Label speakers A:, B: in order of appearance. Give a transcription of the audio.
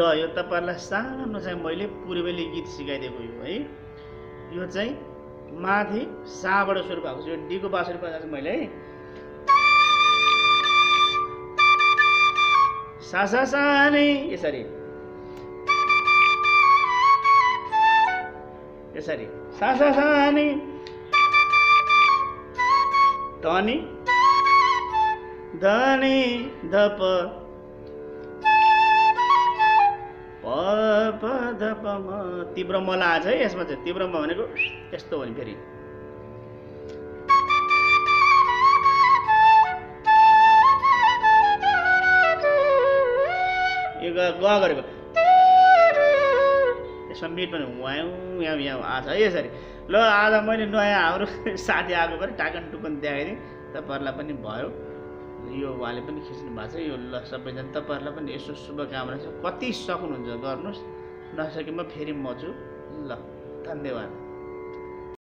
A: यो तपाईहरुलाई सानो चाहिँ मैले पूर्वेली गीत सिकाइदिएको यो है। यो चाहिँ माथि साबाट सुरु भएको छ। यो डी को बाँसुरी बजाएको मैले है। सा सा सा नि यसरी यसरी सा सा सा नि धनी धनी धप प प ध प म तीव्र मला छ है यसमा चाहिँ। तीव्र म भनेको यस्तो हो नि फेरि यो ग गरेको यसमा मिट पनि वाउ यहाँ यहाँ आछ है यसरी। ल आज मैले नयाँ हाम्रो साथी आएको पनि टाकन टुकन देखाइदिएँ, तपाईहरुलाई पनि भयो। यो उहाँले पनि खिच्नु भएको छ यो। ल सबैजना तपाईहरुलाई पनि यसो शुभकामना छ। कति सक्नुहुन्छ गर्नुस्, नसकेमा फेरि म छु। ल धन्यवाद।